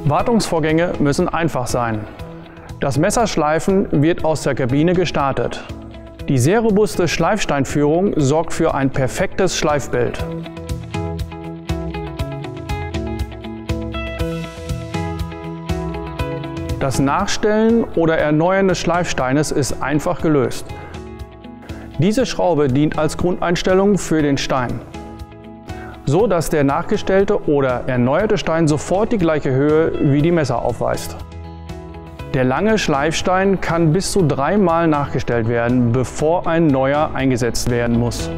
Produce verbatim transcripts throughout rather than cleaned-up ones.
Wartungsvorgänge müssen einfach sein. Das Messerschleifen wird aus der Kabine gestartet. Die sehr robuste Schleifsteinführung sorgt für ein perfektes Schleifbild. Das Nachstellen oder Erneuern des Schleifsteines ist einfach gelöst. Diese Schraube dient als Grundeinstellung für den Stein, so dass der nachgestellte oder erneuerte Stein sofort die gleiche Höhe wie die Messer aufweist. Der lange Schleifstein kann bis zu dreimal nachgestellt werden, bevor ein neuer eingesetzt werden muss.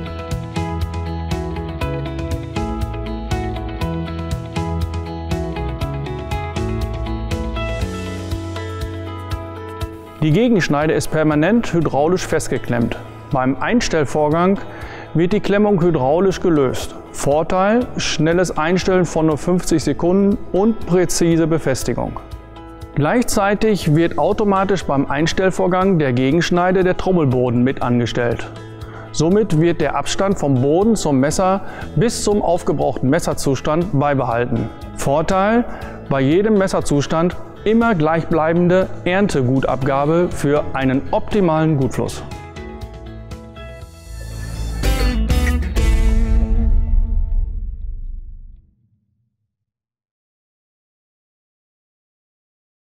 Die Gegenschneide ist permanent hydraulisch festgeklemmt. Beim Einstellvorgang wird die Klemmung hydraulisch gelöst. Vorteil: schnelles Einstellen von nur fünfzig Sekunden und präzise Befestigung. Gleichzeitig wird automatisch beim Einstellvorgang der Gegenschneide der Trommelboden mit angestellt. Somit wird der Abstand vom Boden zum Messer bis zum aufgebrauchten Messerzustand beibehalten. Vorteil: bei jedem Messerzustand immer gleichbleibende Erntegutabgabe für einen optimalen Gutfluss.